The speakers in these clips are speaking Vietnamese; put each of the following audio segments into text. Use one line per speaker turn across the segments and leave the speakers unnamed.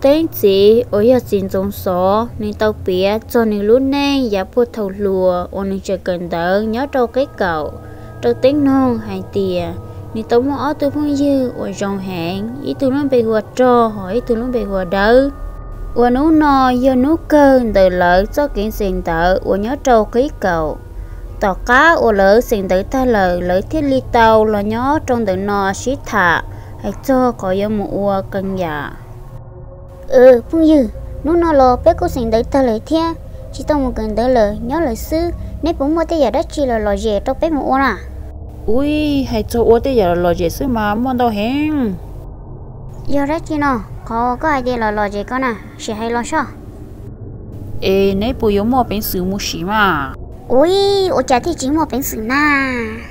tên gì ở nhà xin giống số nên tao biết cho nên lúc này giá bút thầu lùa ở nên chỉ cần đỡ nhớ trâu cái cậu trâu tính non hay tiền nên tao muốn ở từ phong dư ở trong hẹn ý từ nó bị quạt trò hỏi từ nó bị quạt đỡ ở nấu no do nấu cơm từ lỡ cho kiện xin đỡ ở nhớ trâu cái cậu tỏ cá ở lỡ xin đỡ ta lỡ thiết ly tàu là nhớ trong từ no xí thả hay cho có yêu một cân giả
phong dư nó nó lo bé cô sinh đỡ ta lời thia chỉ tao một cần đỡ lời nhớ lời sư nếu bố mua tới giờ đất chỉ là lo dễ cho bé một à
ui hay cho ô tới giờ lo dễ sư mà muốn đâu hẹn
giờ đất chỉ nó có ai đi lo dễ con à chỉ hay lo sao
nếu bố yêu mua bánh sứ mua xí mà
ui ô chả thì chỉ mua bánh sứ na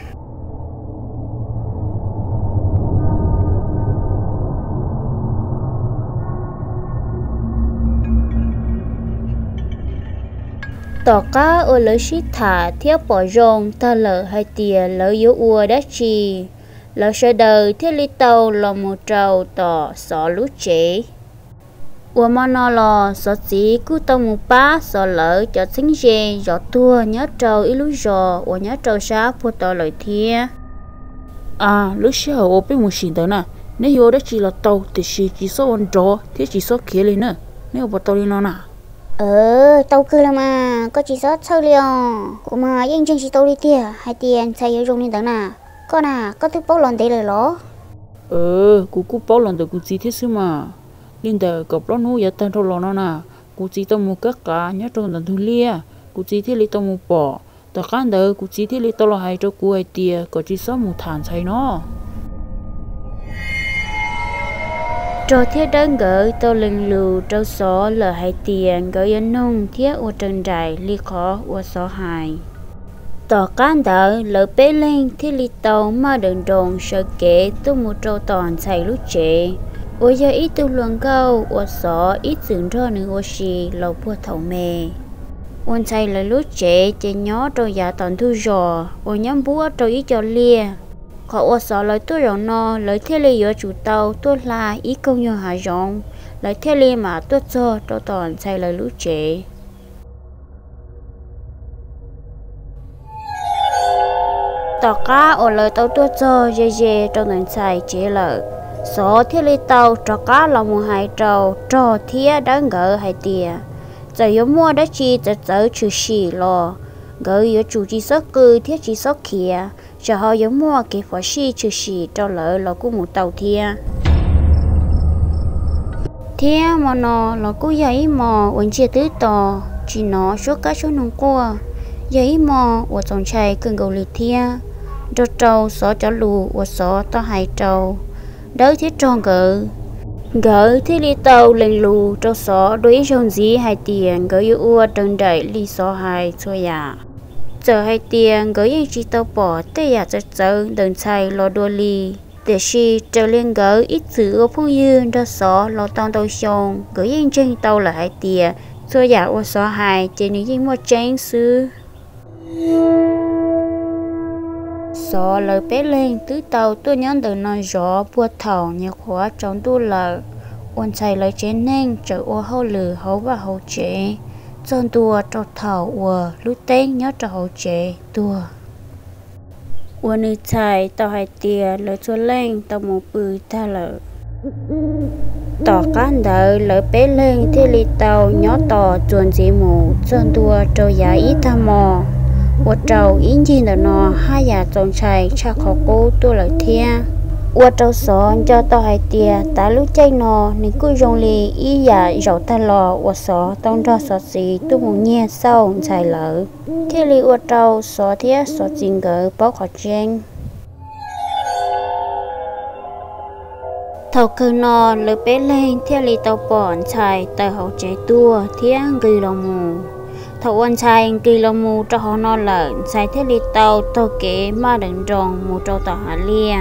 tỏ cá ở lỡ xí thả theo bỏ rong ta lỡ hai tia lỡ yếu ua đã chi lỡ sợ đời theo ly tàu là một trâu tỏ xó lú chế ua mà nó lò xó chỉ cứ tàu một bá xó lỡ cho xinh dê gió tua nhớ trâu ít lú giò ua nhớ trâu xá phụ tỏ lời thia
lúc xưa ở bên một xí đó nè nếu yếu đã chi là tàu thì chỉ số con chó thế chỉ số kia lên nữa nếu bỏ tàu lên nó nè
tao cười là mà có chỉ sót sau liền cũng mà yên chân chỉ tao đi tia hai tiền xây ở trong này等nè con à có thứ bao lần đấy rồi đó
cú bao lần được cú chỉ thế xíu mà liên đời cọp nó nuôi tao thôi lo nó nè cú chỉ tao mua cắt cá nhớ trong tận thu lia cú chỉ thế li tao mua bò tao cán đời cú chỉ thế li tao lo hai cho cú hai tia có chỉ số mua thàn xây nó
trò thiết đơn gửi tôi lần lù trâu xó lờ hai tiền gửi yên nông thiết ở trần trại ly khó ở xó hài tỏ can đỡ lỡ bế lên thiết ly tàu mà đường tròn sợ kể tôi một trâu toàn xài lúc trẻ ở giờ ít tôi luận câu ở xó ít dựng ra nữa ở xì lầu bùa thầu mề ôn xài là lúc trẻ chỉ nhó trâu giả toàn thu giò ở nhóm búa trâu ít cho lia họ ở xó lời tôi rồi nó lời thế li ở chủ tàu tôi là ý công như hà rong lời thế li mà tôi cho toàn sai lời lũ trẻ tỏ cá ở lời tàu tôi cho dê trong lần sai chế lời xó thế li tàu cho cá là một hai trâu cho thía đáng gỡ hai tia giờ yếu mua đã chi giờ chữ xì lo gỡ yếu chủ chỉ số cư thiết chỉ số kia cho họ giống mua cái phó xì chữ xì cho lỡ là cũng một tàu thia mà nó là cũng giấy mò uống chia tứ tò chỉ nó số cá số nông qua giấy mò của chồng trai cần cầu lịch thia cho trâu xó cho lù của xó to hai trâu đỡ thiết tròn gỡ thiết li tàu lên lù cho xó đối trong gì hai tiền gỡ yêu ua trần đẩy li xó hai xua giả giờ hai tiền gửi những chị tao bỏ tê giả chợ đừng xài lo đua ly để khi trở lên gửi ít sự ở phong dương ra xó lo tao tao xong gửi những chân tao là hai tiền xua giả ô xó hai trên những một tránh sư xó lời bé lên tứ tàu tôi nhắn từ nói gió bùa thầu nhà khóa trong tu lợ ôn xài lời chế nên trở ô hậu lử hậu và hậu chế chọn tua cho thảo ua lúc tên nhớ cho hậu chế tua ua nữ chạy tao hai tia lỡ cho lên tao một bự ta lỡ tỏ cán đỡ lỡ bé lên thế li tao nhớ tỏ chuồn dĩ mù chọn tua trâu giá ít tham mò ua trâu ít nhìn được nó hai nhà chọn chạy cha khó cố tua lỡ thia ua trâu xó cho tao hai tia ta lúc chạy nó nên cứ rong li ý giả rau ta lò ua xó tao cho xó xí tôi muốn nghe sau chạy lỡ thế li ua trâu xó thiết xó chính gỡ bao khó chen thầu cơ nó lỡ bé lên thế li tao bỏ chạy tại hậu chạy tua thiết gửi lòng mù thầu anh chạy gửi lòng mù cho họ nó lợn chạy thế li tao kế mà đừng rong mù trâu tao hạ lia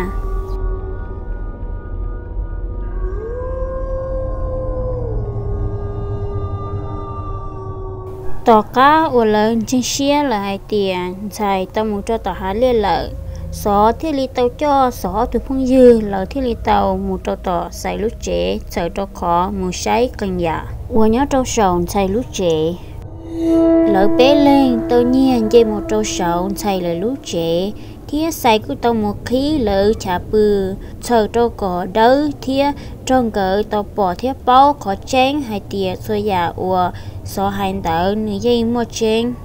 tỏ cá ở lớn trên xe là hai tiền xài tao muốn cho tao há liên lợi xó thiết lý tàu cho xó từ phong dư lỡ thiết lý tàu một trâu tỏ xài lút chế sợ trâu khó một sáy cần dạ qua nhớ trâu sầu xài lút chế lỡ bé lên tự nhiên dây một trâu sầu xài lời lút chế thía xài cứ tàu một khí lỡ chả bự sợ trâu có đỡ thía trong cỡ tàu bỏ thía bao khó chén hai tiệt xôi dạ ua xó hai tờ nửa dây một chén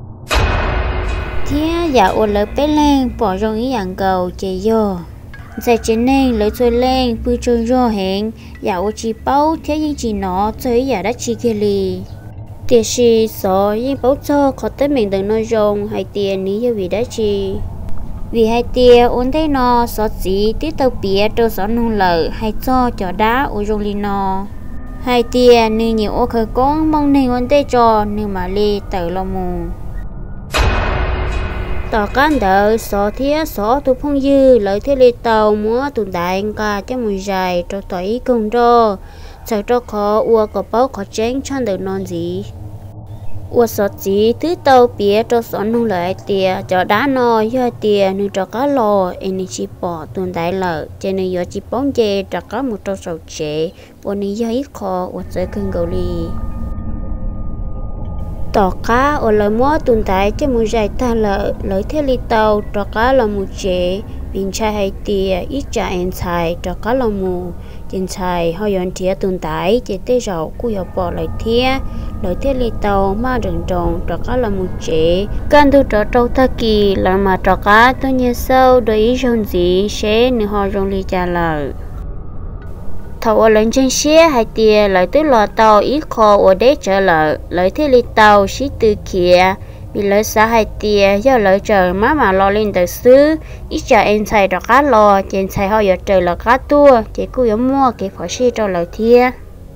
thía dạ ua lỡ bé lên bỏ rong ý dạng cầu chế vô giải chiến nên lấy xuôi lên bư trôi rô hẹn dạ ua chỉ bao thế nhưng chỉ nó chơi dạ đã chỉ kia lì tiệt sĩ xó nhưng bao cho khó tới mình đừng nói rong hai tiền ní cho vì đã chỉ vì hai tia ôn thấy nó xót gì tí tàu bía trâu xót nông lợ hay cho đá ô rong li nó hai tia nên nhiều ô khởi con mong nên ôn thấy cho nhưng mà li tự lo mù tỏ cán đỡ xó thía xó tu phong dư lợi thế li tàu múa tụi đại ca cho mùi dài trâu tỏi ý công đô sợ trâu khó ua có bao khó chén cho được non gì ua sọt gì thứ tàu bía cho sọn nông lợi tia cho đá no do tia nên cho cá lò anh chỉ bỏ tuần đại lợi cho nên do chỉ bóng dê cho cá một trâu sầu chế bọn này do ít khó ua chơi cưng gầu li tỏ cá ua lợi múa tuần đại cho một dài ta lợi thế li tàu cho cá là một chế bình trai hay tia ít trả anh xài cho cá là mù trên xài họ dọn thía tuần đại chế tê rau cú hiệu bỏ lại thía lợi thế li tàu mà rừng trồng cho cá là một chế cần tu cho trâu ta kỳ là mà cho cá tôi nhớ sâu đôi ý rong gì sẽ nếu họ rong li trả lời thầu ở lên trên xe hai tia lợi tới lò tàu ít khó ở đấy trở lại lợi thế li tàu xí từ kia vì lợi xã hai tia do lợi trời mà lo lên từ xứ ít trả em xài cho cá lò trên xài họ giờ trời là cá tua chỉ cứ giống mua cái phải xí cho lợi thia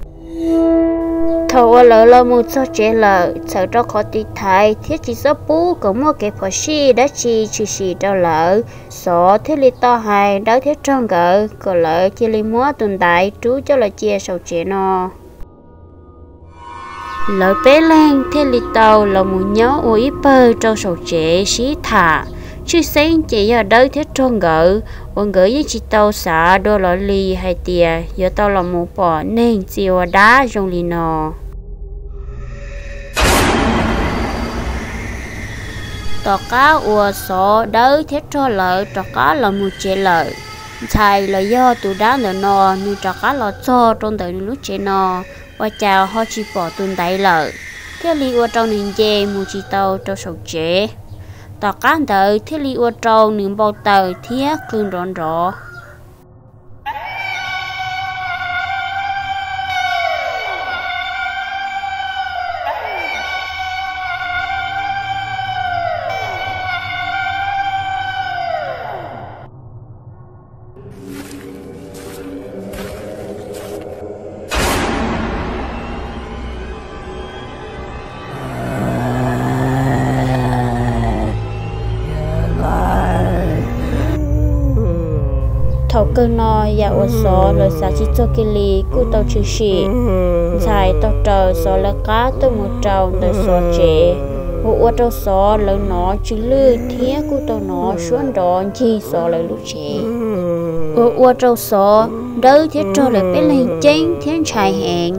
thầu ở lợi là một số chế lợi sợ cho khó tì thái thiết chỉ số bú cũng mua cái phải xí đã chi xí cho lợi số thiết li to hai đã thiết trong gỡ có lợi chỉ li mua tuần đại trú cho lợi chia sầu chế nó lợi bé lên thế li tàu là một nhóm ô ít bơ trong sầu chế xí thả chứ sáng chỉ ở đây thiết trong gỡ bọn gỡ với chị tàu xả đô lọ ly hay tìa giờ tàu là một bỏ nên chiều đá trong lì nò tỏ cá ua sổ đới thiết cho lợi tỏ cá là một chế lợi xài là do tụ đá nở nò nhưng tỏ cá lọt cho trong đời lúc chế nò và chào họ chỉ bỏ tuần đại lợi thế li ua trong nền dê một chị tàu cho sầu chế tỏ cá đợi thế li ua trong nền bao tờ thiết cưng rộn rộ thầu cơ no ya ô số lời xã chỉ cho kia li cú tàu chữ xì xài tàu trời số là cá tôi một trâu đời số chế hộ ô trâu số lời nó chữ lư thía cú tàu nó xuống đó chi số lời lúc chế ô trâu số đỡ thiết trâu lại bé lên chén thiên trai hẹn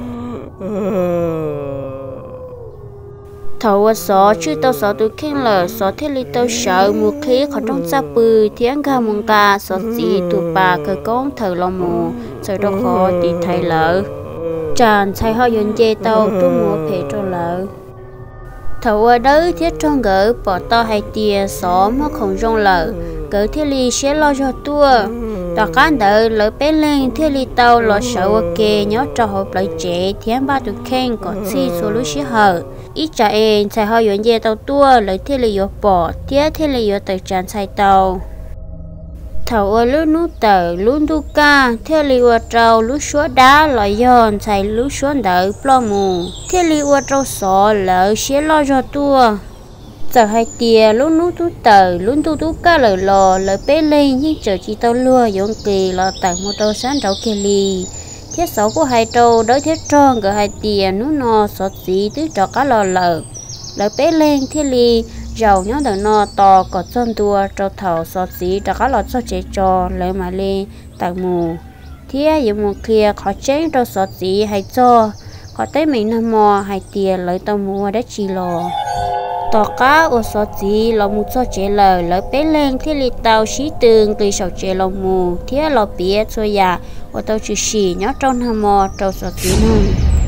thầu số chứ tao số tôi khen là số thiết lý tao sợ một khí khó trong xa bự thiên ca mong ca số gì tụ bà cơ con thờ lo mù sợ đâu khó thì thầy lỡ tràn thầy họ dọn dê tao trung mùa phê cho lỡ thầu ở đấy thiết trong gỡ bỏ to hai tia số mà không rong lỡ gỡ thiết lý sẽ lo cho tua tao cán đỡ lỡ bé lên thiết lý tao lo sợ ok nhớ cho hộp lại trẻ thiên ba tụ khen có chi số lúc sẽ hở ít trả em xài họ dọn dê tàu tua lấy thiết lý dọc bỏ thiết lý dọc từ tràn xài tàu thầu ở lúc nút tờ luôn tu ca thiết lý dọc trâu lúc xóa đá loại giòn xài lúc xóa đỡ plo mù thiết lý dọc trâu sọ lỡ xế lo cho tua giờ hai tia lúc nút tu tờ luôn tu ca lời lò lời bé lên nhưng chờ chỉ tàu lua dọn kỳ lo tặng một trâu sáng trâu kia li thiết sáu của hai trâu đỡ thiết tròn cỡ hai tia nút no sọt gì tứ trò cá lò lợ lợ bé lên thiết li giàu nhớ đỡ nó to có chân tua cho thầu so xí đã có lọt cho chế cho lấy mà lên tại mù thế giờ một kia khó chế cho so xí hay cho có tới mình nằm mò hay tiền lấy tao mua để chi lò tỏ cá ở so xí là một số chế lời lấy bé lên thế li tao xí tường từ sầu chế lòng mù thế là biết cho ya ở tao chỉ xì nhớ trong nằm mò cho so xí nung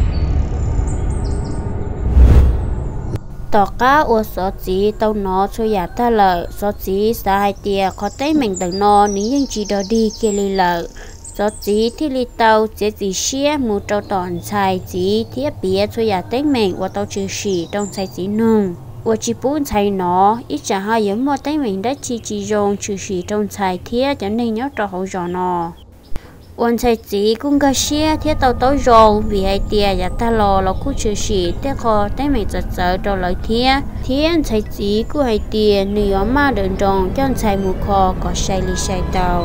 tỏ cá ở số chỉ tao nó cho nhà ta lợi số chỉ sai tiền có tới mình đừng nó nếu như chỉ đó đi kia li lợi số chỉ thì li tao chỉ xia một trâu toàn xài chỉ thiết bia cho nhà tới mình và tao chỉ xì trong xài chỉ nung và chỉ bốn xài nó ít chả hai giống một tới mình đã chỉ dùng chỉ xì trong xài thiết cho nên nhớ trâu hậu giò nó ôn sai chỉ cũng có xe thiết tàu tối rồi vì hai tia nhà ta lo khu chữ sĩ thế khó tới mình giật sợ cho lời thiên sai chỉ của hai tia nếu mà đừng tròn cho sai mù kho có sai li sai tàu